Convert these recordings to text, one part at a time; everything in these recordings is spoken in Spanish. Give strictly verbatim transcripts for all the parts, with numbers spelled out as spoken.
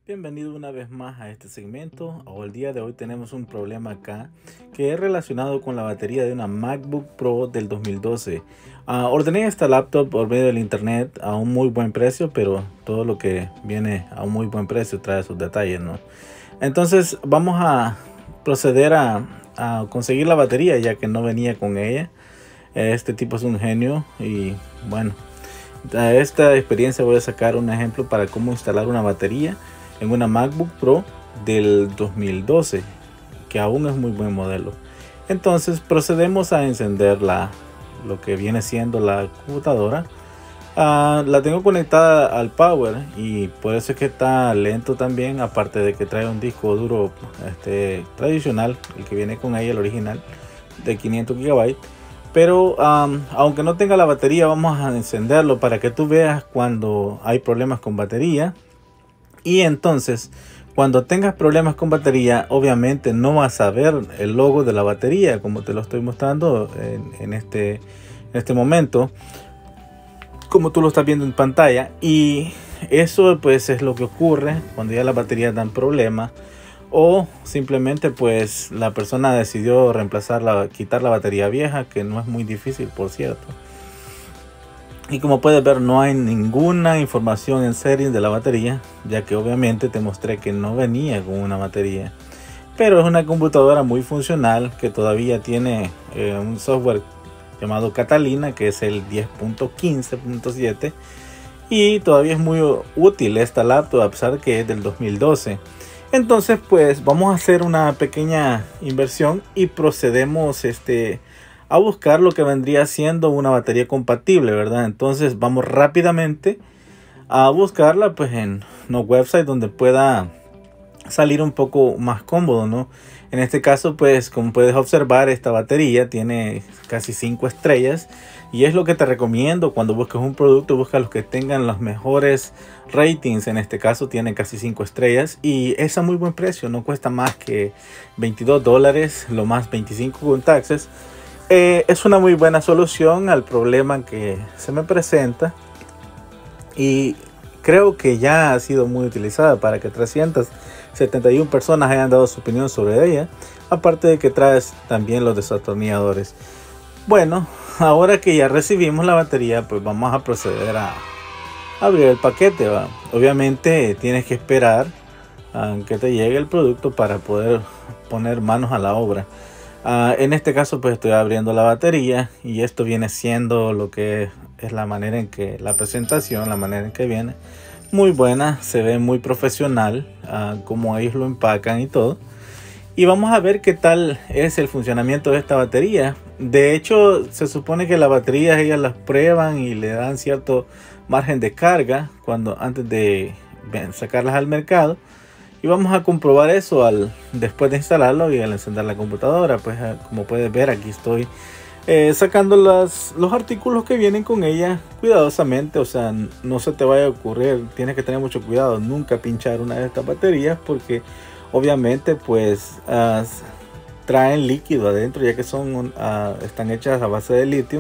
Bienvenido una vez más a este segmento. El día de hoy tenemos un problema acá que es relacionado con la batería de una MacBook Pro del dos mil doce. Uh, ordené esta laptop por medio del internet a un muy buen precio, pero todo lo que viene a un muy buen precio trae sus detalles, ¿no? Entonces vamos a proceder a, a conseguir la batería, ya que no venía con ella. Este tipo es un genio y bueno, de esta experiencia voy a sacar un ejemplo para cómo instalar una batería en una MacBook Pro del dos mil doce, que aún es muy buen modelo. Entonces procedemos a encender la, lo que viene siendo la computadora. Uh, la tengo conectada al power y por eso es que está lento también, aparte de que trae un disco duro este, tradicional, el que viene con ella, el original, de quinientos gigabytes. Pero um, aunque no tenga la batería, vamos a encenderlo para que tú veas cuando hay problemas con batería. Y entonces, cuando tengas problemas con batería, obviamente no vas a ver el logo de la batería, como te lo estoy mostrando en, en, este, en este momento, como tú lo estás viendo en pantalla. Y eso pues es lo que ocurre cuando ya las baterías dan problemas, o simplemente pues la persona decidió reemplazarla, quitar la batería vieja, que no es muy difícil, por cierto. Y como puedes ver, no hay ninguna información en serie de la batería, ya que obviamente te mostré que no venía con una batería. Pero es una computadora muy funcional que todavía tiene eh, un software llamado Catalina, que es el diez punto quince punto siete. Y todavía es muy útil esta laptop, a pesar que es del dos mil doce. Entonces pues vamos a hacer una pequeña inversión y procedemos este... a buscar lo que vendría siendo una batería compatible, ¿verdad? Entonces vamos rápidamente a buscarla pues en un website donde pueda salir un poco más cómodo, ¿no? En este caso pues, como puedes observar, esta batería tiene casi cinco estrellas y es lo que te recomiendo cuando busques un producto. Busca los que tengan los mejores ratings. En este caso tiene casi cinco estrellas y es a muy buen precio, no cuesta más que veintidós dólares, lo más veinticinco con taxes. Eh, es una muy buena solución al problema que se me presenta y creo que ya ha sido muy utilizada para que trescientas setenta y una personas hayan dado su opinión sobre ella, aparte de que traes también los desatornilladores. Bueno, ahora que ya recibimos la batería, pues vamos a proceder a abrir el paquete, ¿va? Obviamente tienes que esperar a que te llegue el producto para poder poner manos a la obra. Uh, en este caso pues estoy abriendo la batería y esto viene siendo lo que es la manera en que la presentación, la manera en que viene, muy buena, se ve muy profesional, uh, como ellos lo empacan y todo. Y vamos a ver qué tal es el funcionamiento de esta batería. De hecho se supone que las baterías ellas las prueban y le dan cierto margen de carga cuando antes de sacarlas al mercado. Y vamos a comprobar eso al después de instalarlo y al encender la computadora. Pues como puedes ver, aquí estoy eh, sacando las, los artículos que vienen con ella cuidadosamente. O sea, no se te vaya a ocurrir, tienes que tener mucho cuidado, nunca pinchar una de estas baterías, porque obviamente pues uh, traen líquido adentro, ya que son uh, están hechas a base de litio.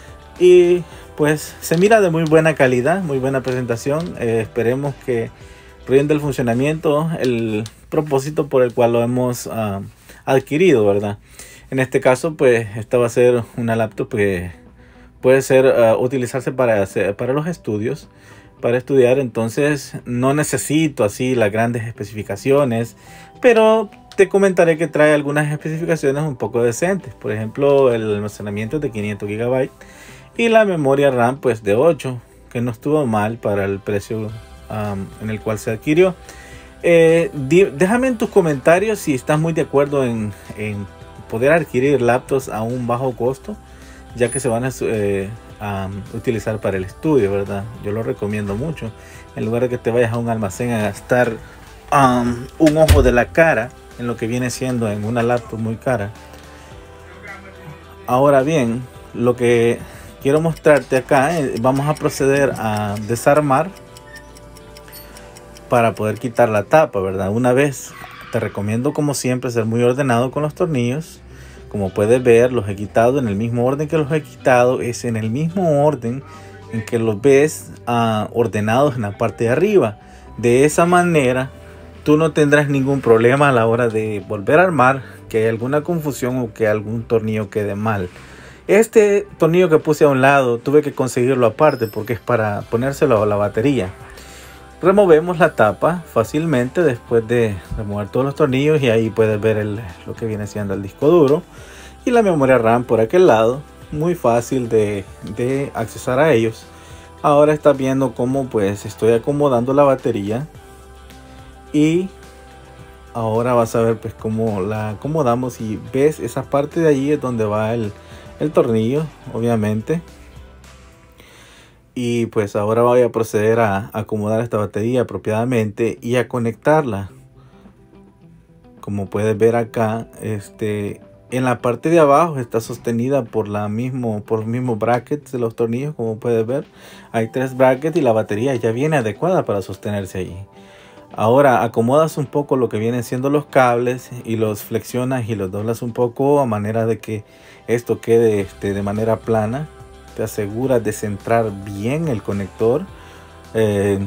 Y pues se mira de muy buena calidad, muy buena presentación. Eh, esperemos que rinde el funcionamiento, el propósito por el cual lo hemos uh, adquirido, ¿verdad? En este caso pues esta va a ser una laptop que puede ser uh, utilizarse para, hacer, para los estudios, para estudiar. Entonces no necesito así las grandes especificaciones, pero te comentaré que trae algunas especificaciones un poco decentes. Por ejemplo, el almacenamiento es de quinientos gigabytes y la memoria RAM pues de ocho, que no estuvo mal para el precio Um, en el cual se adquirió. Eh, déjame en tus comentarios si estás muy de acuerdo en, en poder adquirir laptops a un bajo costo, ya que se van a eh, um, utilizar para el estudio, ¿verdad? Yo lo recomiendo mucho. En lugar de que te vayas a un almacén a gastar um, un ojo de la cara en lo que viene siendo en una laptop muy cara. Ahora bien, lo que quiero mostrarte acá, eh, vamos a proceder a desarmar para poder quitar la tapa, ¿verdad? Una vez, te recomiendo como siempre ser muy ordenado con los tornillos. Como puedes ver, los he quitado en el mismo orden que los he quitado, es en el mismo orden en que los ves uh, ordenados en la parte de arriba. De esa manera tú no tendrás ningún problema a la hora de volver a armar, que hay alguna confusión o que algún tornillo quede mal. Este tornillo que puse a un lado tuve que conseguirlo aparte porque es para ponérselo a la batería. Removemos la tapa fácilmente después de remover todos los tornillos y ahí puedes ver el, lo que viene siendo el disco duro y la memoria RAM por aquel lado. Muy fácil de, de accesar a ellos. Ahora estás viendo cómo pues estoy acomodando la batería y ahora vas a ver pues cómo la acomodamos y ves esa parte de allí es donde va el, el tornillo, obviamente. Y pues ahora voy a proceder a acomodar esta batería apropiadamente y a conectarla. Como puedes ver acá, este, en la parte de abajo está sostenida por, la mismo, por los mismos brackets de los tornillos. Como puedes ver, hay tres brackets y la batería ya viene adecuada para sostenerse allí. Ahora acomodas un poco lo que vienen siendo los cables y los flexionas y los doblas un poco a manera de que esto quede este, de manera plana. Te aseguras de centrar bien el conector. Eh,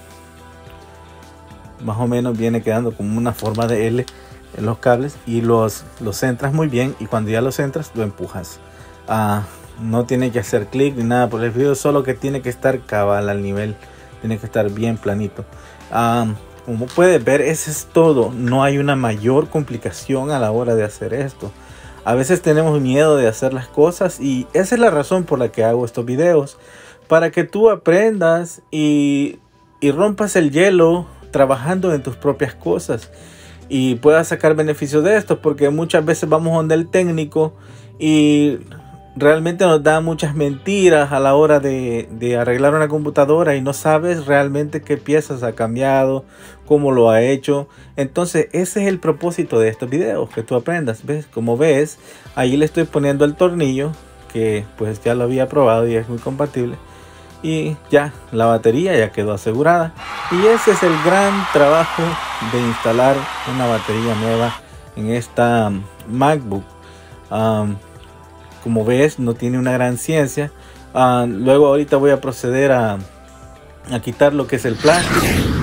más o menos viene quedando como una forma de L en los cables y los, los centras muy bien, y cuando ya los centras lo empujas. Ah, no tiene que hacer clic ni nada por el video, solo que tiene que estar cabal al nivel, tiene que estar bien planito. Ah, como puedes ver, eso es todo. No hay una mayor complicación a la hora de hacer esto. A veces tenemos miedo de hacer las cosas y esa es la razón por la que hago estos videos, para que tú aprendas y, y rompas el hielo trabajando en tus propias cosas y puedas sacar beneficio de esto, porque muchas veces vamos donde el técnico y realmente nos da muchas mentiras a la hora de, de arreglar una computadora y no sabes realmente qué piezas ha cambiado, cómo lo ha hecho. Entonces ese es el propósito de estos videos, que tú aprendas. ¿Ves? Como ves, ahí le estoy poniendo el tornillo que pues ya lo había probado y es muy compatible, y ya la batería ya quedó asegurada. Y ese es el gran trabajo de instalar una batería nueva en esta MacBook. um, Como ves, no tiene una gran ciencia. Uh, luego ahorita voy a proceder a, a quitar lo que es el plástico.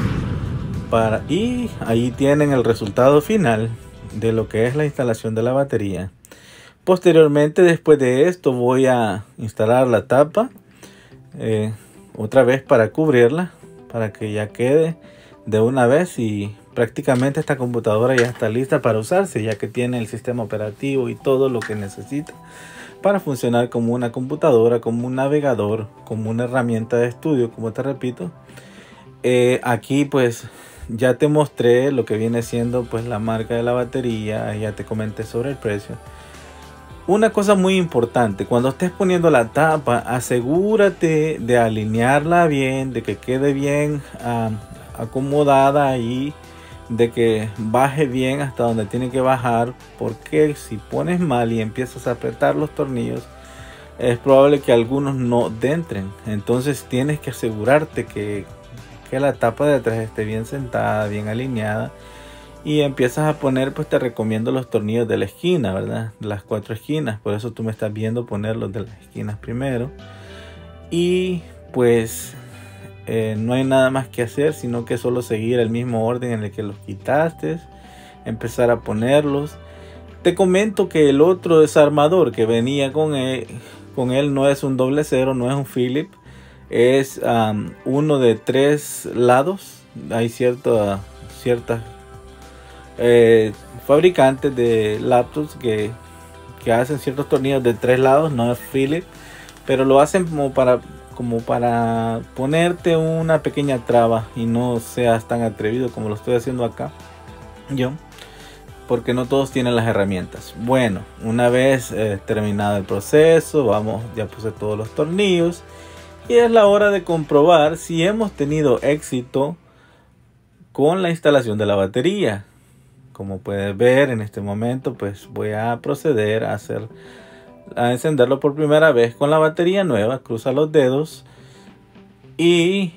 Para, y ahí tienen el resultado final de lo que es la instalación de la batería. Posteriormente, después de esto, voy a instalar la tapa. Eh, otra vez para cubrirla. Para que ya quede de una vez. Y prácticamente esta computadora ya está lista para usarse, ya que tiene el sistema operativo y todo lo que necesita para funcionar como una computadora, como un navegador, como una herramienta de estudio, como te repito. Eh, aquí pues ya te mostré lo que viene siendo pues la marca de la batería, ya te comenté sobre el precio. Una cosa muy importante, cuando estés poniendo la tapa, asegúrate de alinearla bien, de que quede bien um, acomodada ahí, de que baje bien hasta donde tiene que bajar, porque si pones mal y empiezas a apretar los tornillos, es probable que algunos no dentren. Entonces tienes que asegurarte que, que la tapa de atrás esté bien sentada, bien alineada, y empiezas a poner, pues te recomiendo los tornillos de la esquina, ¿verdad? Las cuatro esquinas. Por eso tú me estás viendo poner los de las esquinas primero. Y pues Eh, no hay nada más que hacer, sino que solo seguir el mismo orden en el que los quitaste, empezar a ponerlos. Te comento que el otro desarmador que venía con él, con él no es un doble cero, no es un Phillips, es um, uno de tres lados. Hay cierta, ciertas eh, fabricantes de laptops que, que hacen ciertos tornillos de tres lados, no es Phillips, pero lo hacen como para como para ponerte una pequeña traba y no seas tan atrevido como lo estoy haciendo acá yo, porque no todos tienen las herramientas. Bueno, una vez eh, terminado el proceso, vamos, ya puse todos los tornillos y es la hora de comprobar si hemos tenido éxito con la instalación de la batería. Como puedes ver en este momento, pues voy a proceder a hacer a encenderlo por primera vez con la batería nueva. Cruza los dedos y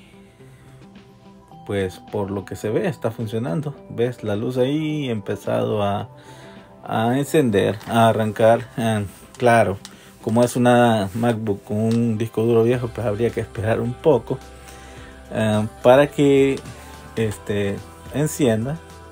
pues por lo que se ve está funcionando. Ves la luz ahí, empezado a, a encender, a arrancar. Eh, claro, como es una MacBook con un disco duro viejo, pues habría que esperar un poco eh, para que este encienda.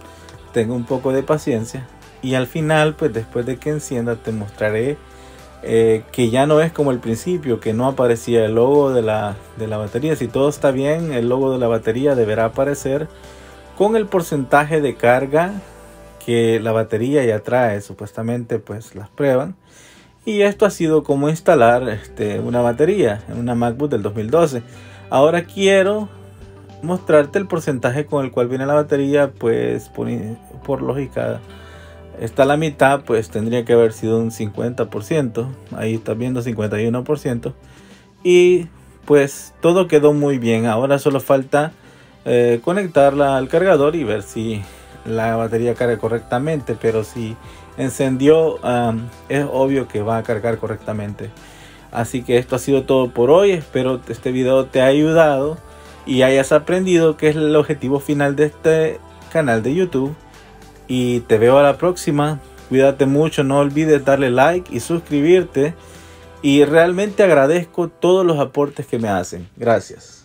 tenga un poco de paciencia y al final, pues después de que encienda, te mostraré eh, que ya no es como el principio, que no aparecía el logo de la, de la batería. Si todo está bien, el logo de la batería deberá aparecer con el porcentaje de carga que la batería ya trae. Supuestamente pues las prueban. Y esto ha sido como instalar este, una batería en una MacBook del dos mil doce. Ahora quiero mostrarte el porcentaje con el cual viene la batería. Pues por, por lógica está a la mitad, pues tendría que haber sido un cincuenta por ciento. Ahí está viendo cincuenta y uno por ciento. Y pues todo quedó muy bien. Ahora solo falta eh, conectarla al cargador y ver si la batería carga correctamente. Pero si encendió, um, es obvio que va a cargar correctamente. Así que esto ha sido todo por hoy. Espero que este video te haya ayudado y hayas aprendido qué es el objetivo final de este canal de YouTube. Y te veo a la próxima. Cuídate mucho, no olvides darle like y suscribirte. Y realmente agradezco todos los aportes que me hacen. Gracias.